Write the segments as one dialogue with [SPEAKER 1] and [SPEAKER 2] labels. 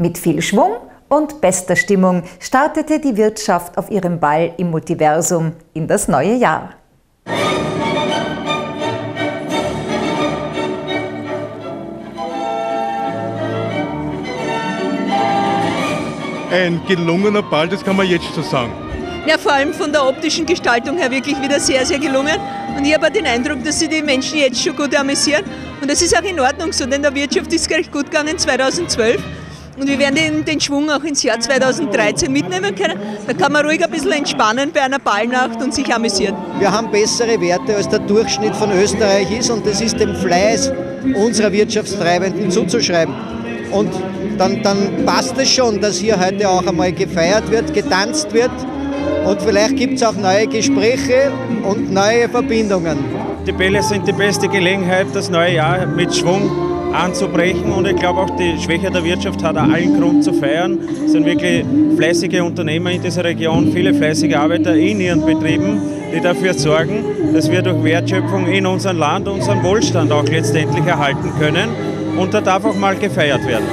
[SPEAKER 1] Mit viel Schwung und bester Stimmung startete die Wirtschaft auf ihrem Ball im Multiversum in das neue Jahr.
[SPEAKER 2] Ein gelungener Ball, das kann man jetzt so sagen.
[SPEAKER 3] Ja, vor allem von der optischen Gestaltung her wirklich wieder sehr, sehr gelungen. Und ich habe den Eindruck, dass sich die Menschen jetzt schon gut amüsieren. Und das ist auch in Ordnung so, denn der Wirtschaft ist recht gut gegangen 2012. Und wir werden den Schwung auch ins Jahr 2013 mitnehmen können. Da kann man ruhig ein bisschen entspannen bei einer Ballnacht und sich amüsieren.
[SPEAKER 4] Wir haben bessere Werte, als der Durchschnitt von Österreich ist. Und das ist dem Fleiß unserer Wirtschaftstreibenden zuzuschreiben. Und dann passt es schon, dass hier heute auch einmal gefeiert wird, getanzt wird. Und vielleicht gibt es auch neue Gespräche und neue Verbindungen.
[SPEAKER 5] Die Bälle sind die beste Gelegenheit, das neue Jahr mit Schwung anzubrechen. Und ich glaube auch, die Schwäche der Wirtschaft hat allen Grund zu feiern. Es sind wirklich fleißige Unternehmer in dieser Region, viele fleißige Arbeiter in ihren Betrieben, die dafür sorgen, dass wir durch Wertschöpfung in unserem Land unseren Wohlstand auch letztendlich erhalten können. Und da darf auch mal gefeiert werden.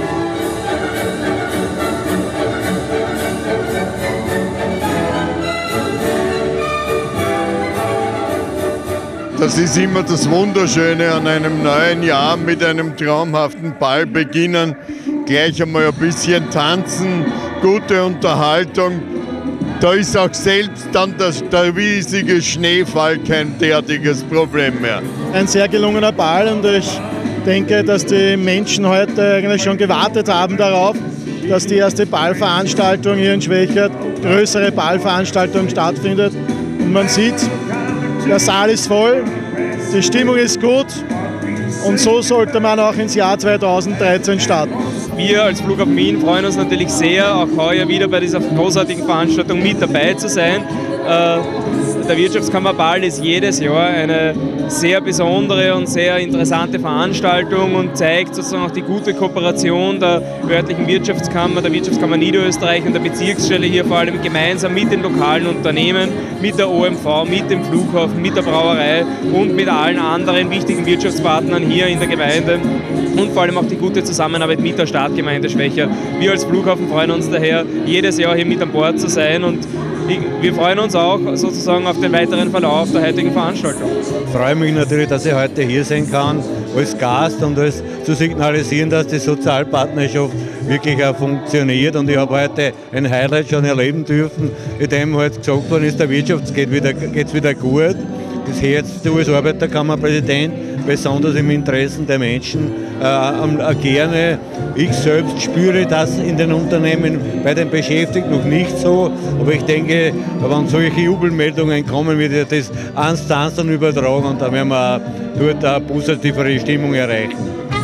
[SPEAKER 6] Das ist immer das Wunderschöne an einem neuen Jahr mit einem traumhaften Ball beginnen. Gleich einmal ein bisschen tanzen, gute Unterhaltung. Da ist auch selbst dann der riesige Schneefall kein derartiges Problem mehr.
[SPEAKER 7] Ein sehr gelungener Ball und ich denke, dass die Menschen heute eigentlich schon gewartet haben darauf, dass die erste Ballveranstaltung hier in Schwächert, größere Ballveranstaltung stattfindet. Und man sieht, der Saal ist voll, die Stimmung ist gut und so sollte man auch ins Jahr 2013 starten.
[SPEAKER 8] Wir als Flughafen Wien freuen uns natürlich sehr, auch heuer wieder bei dieser großartigen Veranstaltung mit dabei zu sein. Der Wirtschaftskammerball ist jedes Jahr eine sehr besondere und sehr interessante Veranstaltung und zeigt sozusagen auch die gute Kooperation der örtlichen Wirtschaftskammer, der Wirtschaftskammer Niederösterreich und der Bezirksstelle hier vor allem gemeinsam mit den lokalen Unternehmen, mit der OMV, mit dem Flughafen, mit der Brauerei und mit allen anderen wichtigen Wirtschaftspartnern hier in der Gemeinde und vor allem auch die gute Zusammenarbeit mit der Stadtgemeinde Schwächert. Wir als Flughafen freuen uns daher, jedes Jahr hier mit an Bord zu sein und wir freuen uns auch sozusagen auf den weiteren Verlauf der heutigen Veranstaltung.
[SPEAKER 9] Ich freue mich natürlich, dass ich heute hier sein kann, als Gast und als zu signalisieren, dass die Sozialpartnerschaft wirklich auch funktioniert. Und ich habe heute ein Highlight schon erleben dürfen, in dem halt gesagt worden ist, der Wirtschaft geht es wieder gut. Das jetzt du als Arbeiterkammerpräsident besonders im Interesse der Menschen gerne. Ich selbst spüre das in den Unternehmen, bei den Beschäftigten noch nicht so. Aber ich denke, wenn solche Jubelmeldungen kommen, wird das eins zu eins dann übertragen und dann werden wir dort eine positivere Stimmung erreichen.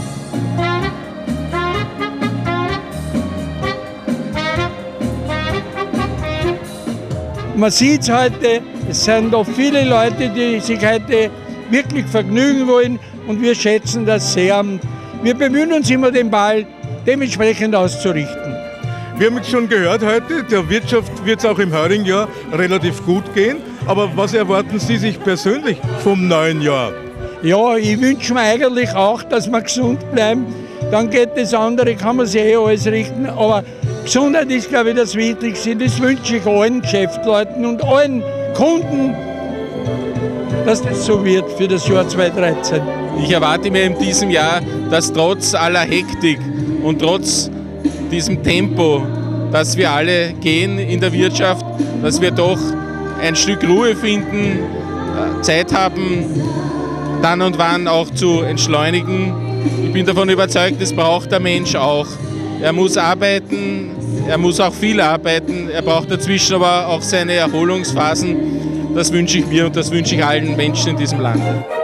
[SPEAKER 10] Man sieht es heute, es sind doch viele Leute, die sich heute wirklich vergnügen wollen und wir schätzen das sehr. Wir bemühen uns immer, den Ball dementsprechend auszurichten.
[SPEAKER 2] Wir haben schon gehört heute, der Wirtschaft wird es auch im heurigen Jahr relativ gut gehen. Aber was erwarten Sie sich persönlich vom neuen Jahr?
[SPEAKER 10] Ja, ich wünsche mir eigentlich auch, dass wir gesund bleiben. Dann geht das andere, kann man sich alles richten. Aber Gesundheit ist, glaube ich, das Wichtigste. Das wünsche ich allen Geschäftsleuten und allen Kunden, dass das so wird für das Jahr 2013.
[SPEAKER 8] Ich erwarte mir in diesem Jahr, dass trotz aller Hektik und trotz diesem Tempo, dass wir alle gehen in der Wirtschaft, dass wir doch ein Stück Ruhe finden, Zeit haben, dann und wann auch zu entschleunigen. Ich bin davon überzeugt, das braucht der Mensch auch. Er muss arbeiten, er muss auch viel arbeiten, er braucht dazwischen aber auch seine Erholungsphasen. Das wünsche ich mir und das wünsche ich allen Menschen in diesem Land.